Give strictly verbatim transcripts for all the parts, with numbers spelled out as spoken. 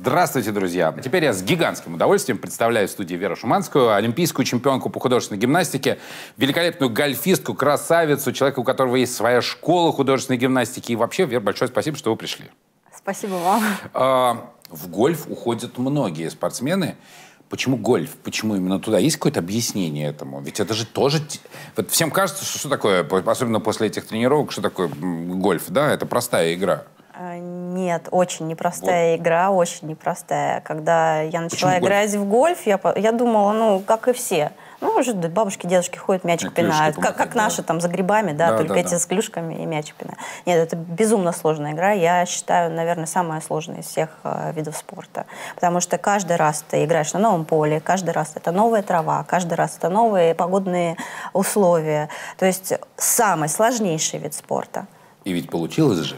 Здравствуйте, друзья! Теперь я с гигантским удовольствием представляю в студии Веру Шуманскую, олимпийскую чемпионку по художественной гимнастике, великолепную гольфистку, красавицу, человека, у которого есть своя школа художественной гимнастики. И вообще, Вер, большое спасибо, что вы пришли. Спасибо вам. А, в гольф уходят многие спортсмены. Почему гольф? Почему именно туда? Есть какое-то объяснение этому? Ведь это же тоже... Вот всем кажется, что, что такое, особенно после этих тренировок, что такое гольф, да? Это простая игра. Нет, очень непростая вот. игра, очень непростая. Когда я начала Почему играть гольф? в гольф, я, я думала, ну, как и все. Ну, может, бабушки, дедушки ходят, мячик Нет, пинают. Как, как да. наши там за грибами, да, да только да, эти да. с клюшками и мячик пинают. Нет, это безумно сложная игра. Я считаю, наверное, самая сложная из всех э, видов спорта. Потому что каждый раз ты играешь на новом поле, каждый раз это новая трава, каждый раз это новые погодные условия. То есть самый сложнейший вид спорта. И ведь получилось же.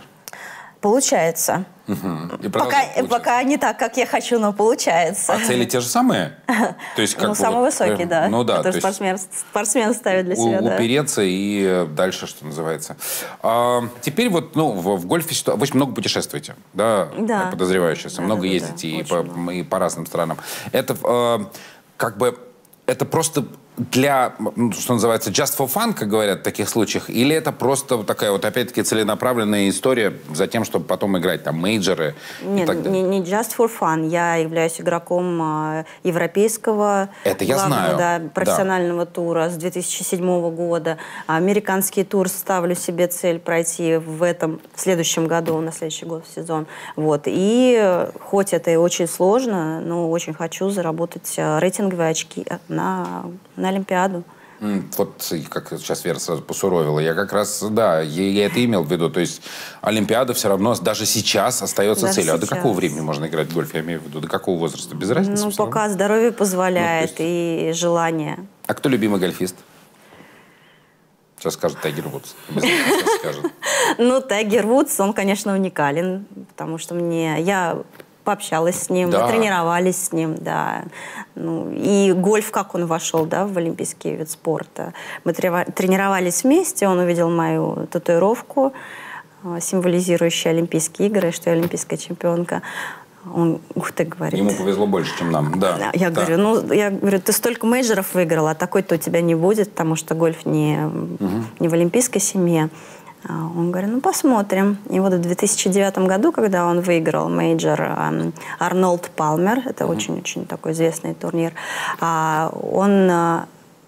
Получается. Угу. Пока, пока не так, как я хочу, но получается. А цели те же самые? То есть, как ну, бы самый вот, высокий, да. Ну да. Который спортсмен, спортсмен ставит для себя, у, да. Упереться и дальше, что называется. А, теперь вот, ну, в, в гольфе вы очень много путешествуете, да? Да. Я подозреваю сейчас. Да, много да, ездите да, и, по, и по разным странам. Это э, как бы, это просто... для, что называется, just for fun, как говорят в таких случаях, или это просто такая вот, опять-таки, целенаправленная история за тем, чтобы потом играть там мейджоры? Нет, и так далее? Не, не just for fun. Я являюсь игроком э, европейского это я главного, знаю. Да, профессионального да. тура с две тысячи седьмого года. Американский тур ставлю себе цель пройти в этом, в следующем году, на следующий год сезон. Вот. И хоть это и очень сложно, но очень хочу заработать рейтинговые очки на на Олимпиаду. Вот как сейчас Вера сразу посуровила. Я как раз, да, я, я это имел в виду. То есть Олимпиада все равно даже сейчас остается даже целью. Сейчас. А до какого времени можно играть в гольф? Я имею в виду, до какого возраста? Без разницы? Ну, пока здоровье позволяет ну, есть... и желание. А кто любимый гольфист? Сейчас скажет Тайгер Вудс. Ну, Тайгер Вудс, он, конечно, уникален, потому что мне... я пообщалась с ним, да. мы тренировались с ним, да. Ну, и гольф, как он вошел, да, в олимпийский вид спорта. Мы тренировались вместе, он увидел мою татуировку, символизирующую Олимпийские игры, что я олимпийская чемпионка. Он, ух ты, говорит. Ему повезло больше, чем нам, да. Я да. говорю, ну, я говорю, ты столько мейджоров выиграла, а такой-то у тебя не будет, потому что гольф не, угу. не в олимпийской семье. Он говорит, ну, посмотрим. И вот в две тысячи девятом году, когда он выиграл мейджор um, Арнольд Палмер, это очень-очень mm-hmm. такой известный турнир, uh, он uh,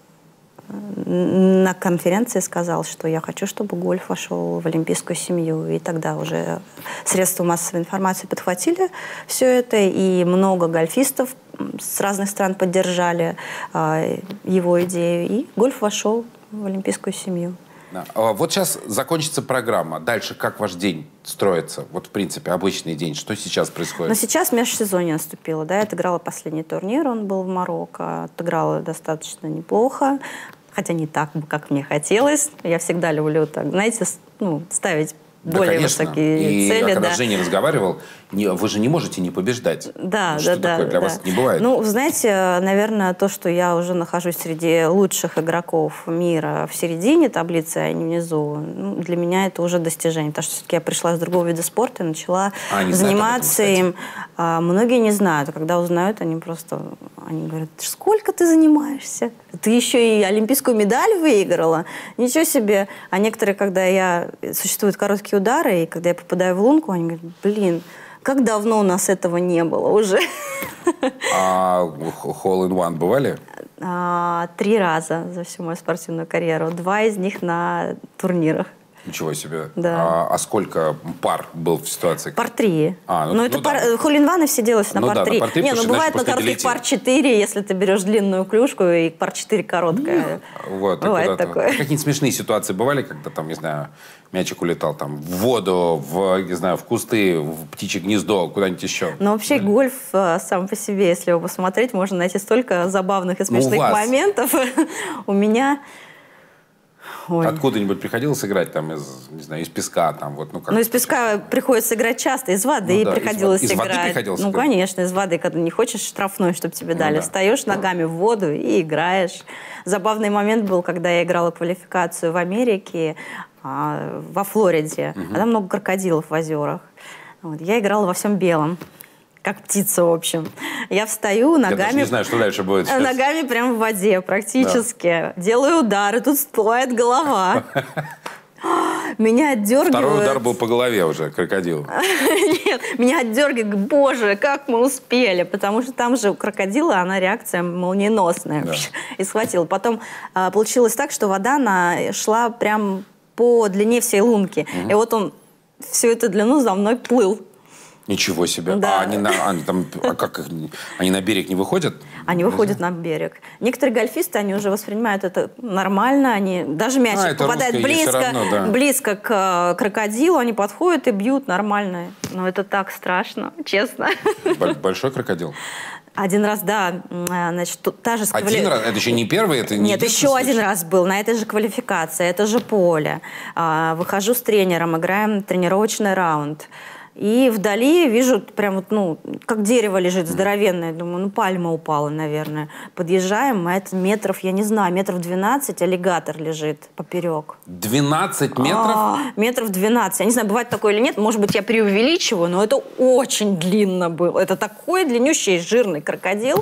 на конференции сказал, что я хочу, чтобы гольф вошел в олимпийскую семью. И тогда уже средства массовой информации подхватили все это, и много гольфистов с разных стран поддержали uh, его идею, и гольф вошел в олимпийскую семью. Вот сейчас закончится программа. Дальше как ваш день строится? Вот, в принципе, обычный день. Что сейчас происходит? Ну, сейчас межсезонье наступило. Да? Я отыграла последний турнир, он был в Марокко. Отыграла достаточно неплохо. Хотя не так, как мне хотелось. Я всегда люблю, так, знаете, ну, ставить да, более конечно. высокие и цели. Я когда да. с Женей разговаривал, не, вы же не можете не побеждать. Да, ну, да, что да. такое для да. вас не бывает? Ну, знаете, наверное, то, что я уже нахожусь среди лучших игроков мира в середине таблицы, а не внизу, ну, для меня это уже достижение. Потому что все-таки я пришла с другого вида спорта и начала а, заниматься им. А, многие не знают. А когда узнают, они просто они говорят, сколько ты занимаешься? Ты еще и олимпийскую медаль выиграла? Ничего себе. А некоторые, когда я... Существуют короткие удары, и когда я попадаю в лунку, они говорят, блин, как давно у нас этого не было уже. А hole-in-one бывали? А, три раза за всю мою спортивную карьеру. Два из них на турнирах. Ничего себе. Да. А, а сколько пар был в ситуации? Пар три. А, ну, но ну, это да. пар... Холлин-ваны все делаются ну, на пар да, три. на пар три. Не, ну бывает на коротких пар четыре, если ты берешь длинную клюшку, и пар четыре короткая. Вот, бывает такое. Какие-то смешные ситуации бывали, когда там, не знаю, мячик улетал там в воду, в, не знаю, в кусты, в птичье гнездо, куда-нибудь еще? Ну, вообще, гольф сам по себе, если его посмотреть, можно найти столько забавных и смешных ну, моментов. У меня... Ой. Откуда-нибудь приходилось играть там из, не знаю, из песка там вот, ну как? Ну из песка приходится играть часто, из воды ну, да, приходилось из, играть. Из воды приходилось ну играть? конечно, из воды, когда не хочешь штрафной, чтобы тебе ну, дали, да. встаешь ногами в воду и играешь. Забавный момент был, когда я играла квалификацию в Америке, а, во Флориде, угу. а там много крокодилов в озерах. Вот. Я играла во всем белом. как птица, в общем. Я встаю ногами... Я даже не знаю, что дальше будет сейчас. Ногами прямо в воде практически. Да. Делаю удар, и тут всплывает голова. Меня отдергивают. Второй удар был по голове уже, крокодил. Нет, меня отдергивают. Боже, как мы успели. Потому что там же у крокодила, она реакция молниеносная. Да. И схватила. Потом а, получилось так, что вода она шла прям по длине всей лунки. Угу. И вот он всю эту длину за мной плыл. Ничего себе. Да. А они на, они там, а как их, они на берег не выходят? Они выходят на берег. Некоторые гольфисты, они уже воспринимают это нормально. Они, даже мячик а, попадает близко, равно, да. близко к крокодилу, они подходят и бьют нормально. Но это так страшно, честно. Большой крокодил? Один раз, да. Значит, та же квали... Один раз? Это еще не первый? Это не Нет, еще случай? Один раз был на этой же квалификации, это же поле. Выхожу с тренером, играем тренировочный раунд. И вдали вижу, прям вот, ну, как дерево лежит здоровенное. Думаю, ну, пальма упала, наверное. Подъезжаем, а это метров, я не знаю, метров двенадцать аллигатор лежит поперек. двенадцать метров? А, метров двенадцать. Я не знаю, бывает такое или нет. Может быть, я преувеличиваю, но это очень длинно было. Это такой длиннющий жирный крокодил.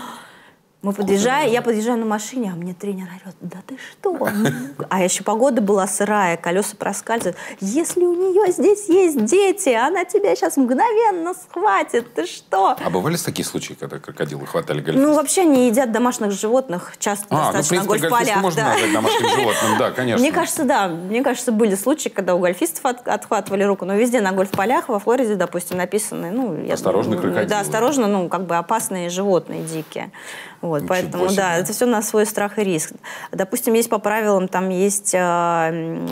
Мы подъезжаем, я подъезжаю на машине, а мне тренер орет, да ты что? А еще погода была сырая, колеса проскальзывают. Если у нее здесь есть дети, она тебя сейчас мгновенно схватит, ты что? А бывали такие случаи, когда крокодилы хватали гольфистов? Ну, вообще они едят домашних животных, часто а, достаточно ну, в принципе, на гольф-полях. Можно да. назвать домашним животным, да, конечно. Мне кажется, да. Мне кажется, были случаи, когда у гольфистов от, отхватывали руку, но везде на гольф-полях, во Флориде, допустим, написаны, ну... Осторожно, я, крокодилы. Да, осторожно, ну, как бы опасные животные, дикие. Вот, Ничего поэтому, себе. да, это все на свой страх и риск. Допустим, есть по правилам, там есть э,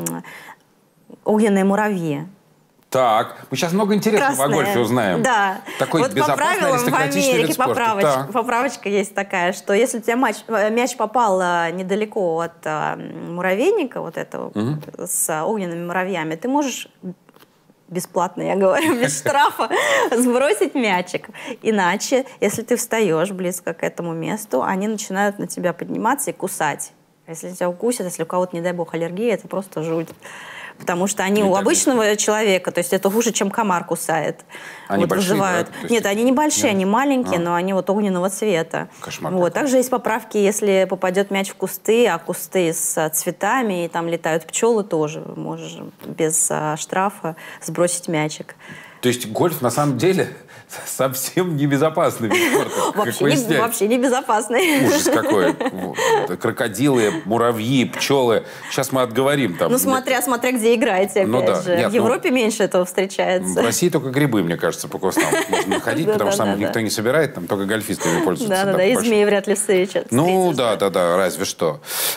огненные муравьи. Так, мы сейчас много интересного Красные. о гольфе узнаем. Да. Такой вот безопасный, по правилам аристократичный в Америке вид спорта. поправочка, Да. поправочка есть такая, что если у тебя мяч, мяч попал недалеко от а, муравейника, вот этого, угу. с огненными муравьями, ты можешь... бесплатно, я говорю, без штрафа, сбросить мячик. Иначе, если ты встаешь близко к этому месту, они начинают на тебя подниматься и кусать. Если тебя укусят, если у кого-то, не дай бог, аллергия, это просто жуть. Потому что они не у обычного есть. человека, то есть это хуже, чем комар кусает. Они вот, большие, вызывают. да? Нет, они небольшие, Нет. они маленькие, а. но они вот огненного цвета. Кошмар. Вот. Также есть поправки, если попадет мяч в кусты, а кусты с цветами, и там летают пчелы, тоже можешь без а, штрафа сбросить мячик. То есть гольф на самом деле совсем небезопасный вид спорта. Вообще, не, вообще не безопасный. Ужас какой. Крокодилы, муравьи, пчелы. Сейчас мы отговорим. Там. Ну, смотря, смотря где играете, опять ну, да. же. Нет, в Европе ну, меньше этого встречается. В России только грибы, мне кажется, по кустам можно ходить, потому что там никто не собирает, там только гольфистами пользуются. Да-да-да, и змеи вряд ли встречаются. Ну, да-да-да, разве что.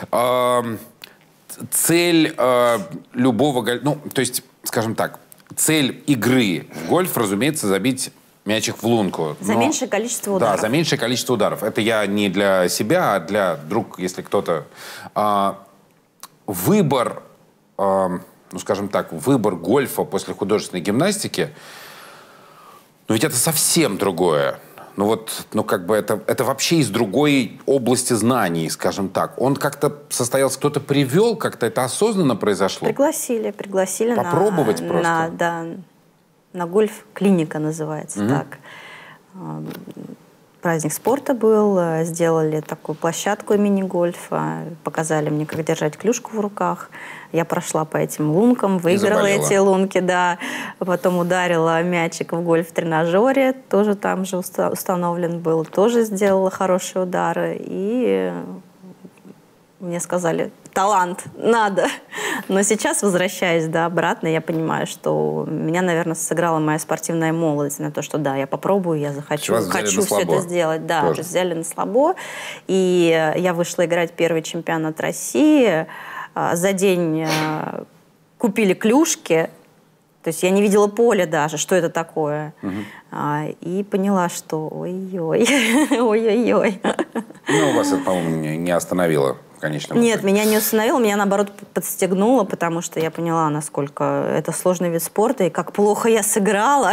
Цель любого гольфа... Ну, то есть, скажем так, цель игры в гольф, разумеется, забить мячик в лунку. За но, меньшее количество ударов. Да, за меньшее количество ударов. Это я не для себя, а для вдруг, если кто-то... А, выбор, а, ну, скажем так, выбор гольфа после художественной гимнастики, ну, ведь это совсем другое. Ну, вот, ну, как бы это, это вообще из другой области знаний, скажем так. Он как-то состоялся, кто-то привел, как-то это осознанно произошло? Пригласили, пригласили. Попробовать на, просто? На, да, на гольф-клиника называется угу. так. Праздник спорта был, сделали такую площадку мини-гольфа, показали мне, как держать клюшку в руках. Я прошла по этим лункам, выиграла эти лунки, да. Потом ударила мячик в гольф-тренажере, тоже там же установлен был, тоже сделала хорошие удары. И мне сказали, талант, надо. Но сейчас, возвращаясь да, обратно, я понимаю, что меня, наверное, сыграла моя спортивная молодость на то, что да, я попробую, я захочу, хочу все это сделать. Да, тоже. Взяли на слабо. И я вышла играть первый чемпионат России. За день купили клюшки. То есть я не видела поля даже, что это такое. Угу. И поняла, что ой-ой, ой-ой-ой. Ну, вас это, по-моему, не остановило. Конечно, Нет, меня не установило, меня, наоборот, подстегнуло, потому что я поняла, насколько это сложный вид спорта, и как плохо я сыграла.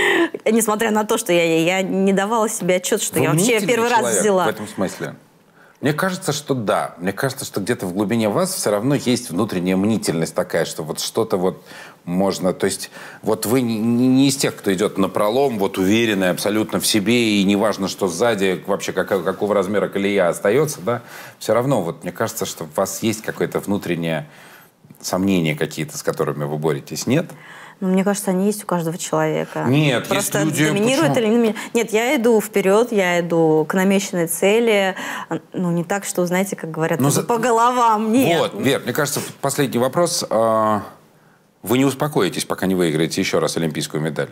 Несмотря на то, что я, я не давала себе отчет, что Вы я вообще первый человек раз взяла. В этом смысле? Мне кажется, что да. Мне кажется, что где-то в глубине вас все равно есть внутренняя мнительность такая, что вот что-то вот можно... То есть вот вы не, не из тех, кто идет напролом, вот уверенный абсолютно в себе, и неважно, что сзади, вообще как, какого размера колея остается, да, все равно вот мне кажется, что у вас есть какое-то внутреннее сомнение какие-то, с которыми вы боретесь, нет? Ну, мне кажется, они есть у каждого человека. Нет, просто есть люди... доминирует Почему? или не... Нет, я иду вперед, я иду к намеченной цели. Ну, не так, что, знаете, как говорят, Но за... по головам. Нет. Вот, Вер, мне кажется, последний вопрос. Вы не успокоитесь, пока не выиграете еще раз олимпийскую медаль?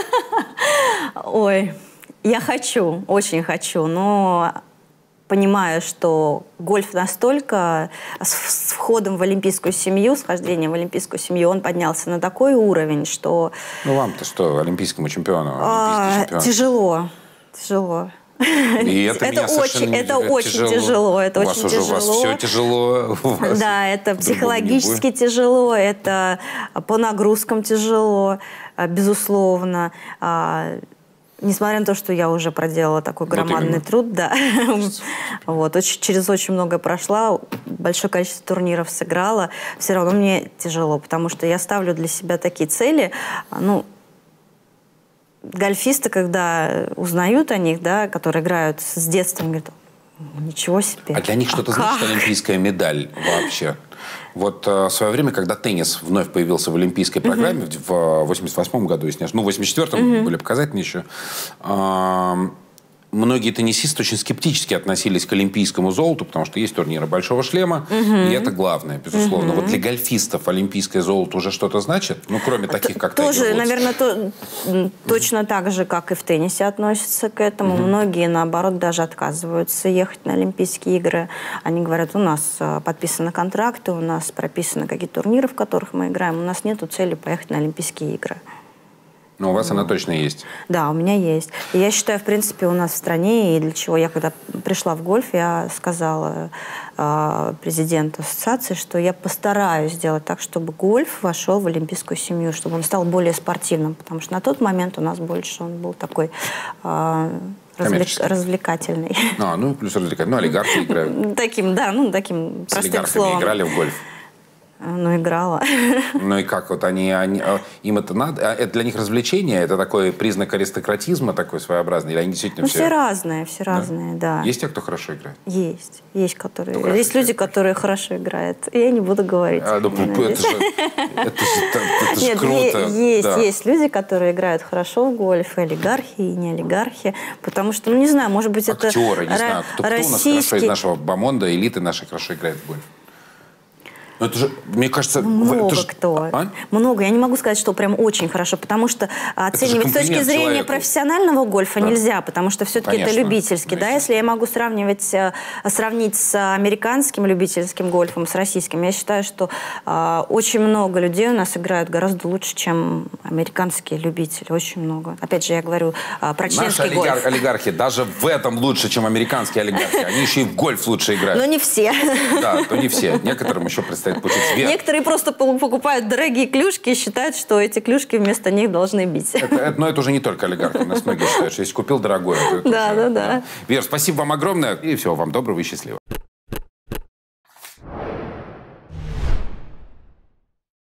Ой, я хочу, очень хочу, но... понимаю, что гольф настолько с, с входом в олимпийскую семью, с вхождением в олимпийскую семью, он поднялся на такой уровень, что... Ну, вам-то что, олимпийскому чемпиону? А, чемпион. Тяжело, тяжело. И это, это очень, это очень тяжело. тяжело. Это у очень вас тяжело. уже у вас все тяжело. Вас да, это психологически тяжело, это по нагрузкам тяжело, безусловно. Несмотря на то, что я уже проделала такой громадный вот труд, да, вот, очень, через очень многое прошла, большое количество турниров сыграла, все равно мне тяжело, потому что я ставлю для себя такие цели, ну, гольфисты, когда узнают о них, да, которые играют с детства, говорят, ничего себе. А для них что-то а значит олимпийская медаль вообще? Вот э, в свое время, когда теннис вновь появился в олимпийской программе, uh-huh. в восемьдесят восьмом году, если не ошибаюсь, ну, в восемьдесят четвёртом uh-huh. были показательные еще, э, многие теннисисты очень скептически относились к олимпийскому золоту, потому что есть турниры большого шлема, uh-huh. и это главное, безусловно. Uh-huh. Вот для гольфистов олимпийское золото уже что-то значит? Ну, кроме таких, как Тоже, Тайгер Вудс. наверное, то, uh-huh. точно так же, как и в теннисе относятся к этому. Uh-huh. Многие, наоборот, даже отказываются ехать на Олимпийские игры. Они говорят, у нас подписаны контракты, у нас прописаны какие-то турниры, в которых мы играем, у нас нет цели поехать на Олимпийские игры. Но у вас она точно есть. Да, у меня есть. И я считаю, в принципе, у нас в стране, и для чего я, когда пришла в гольф, я сказала э, президенту ассоциации, что я постараюсь сделать так, чтобы гольф вошел в олимпийскую семью, чтобы он стал более спортивным, потому что на тот момент у нас больше он был такой э, развлек, развлекательный. А, ну, плюс развлекательный. Ну, олигархи играют. Таким, да, ну, таким простым словом. С олигархами играли в гольф? Ну, играла. Ну и как вот они, они, им это надо? Это для них развлечение? Это такой признак аристократизма такой своеобразный? Или они действительно ну, все... все разные, все да? разные, да. Есть те, кто хорошо играет? Есть. Есть, которые... Кто есть люди, играет? которые хорошо играют. Я не буду говорить. А, ну, это же, это же, это же Нет, круто. Есть, да. есть люди, которые играют хорошо в гольф, и олигархи, и не олигархи. Потому что, ну, не знаю, может быть, это... Актеры, не знаю. Кто, кто у нас хорошо из нашего бомонда, элиты нашей хорошо играет в гольф? Но это же, мне кажется... Много это же... кто. А? Много. Я не могу сказать, что прям очень хорошо, потому что оценивать с точки зрения человеку. профессионального гольфа да. нельзя, потому что все-таки это любительский. Да? Если я могу сравнивать, сравнить с американским любительским гольфом, с российским, я считаю, что э, очень много людей у нас играют гораздо лучше, чем американские любители. Очень много. Опять же, я говорю э, про членский Наши гольф. Наши олигархи даже в этом лучше, чем американские олигархи. Они еще и в гольф лучше играют. Но не все. Да, то не все. Некоторым еще предстоит. Некоторые просто покупают дорогие клюшки и считают, что эти клюшки вместо них должны бить. Это, это, но это уже не только олигархи. У нас многие считают, что если купил дорогое... Да, да, да. Вер, спасибо вам огромное. И всего вам доброго и счастливого.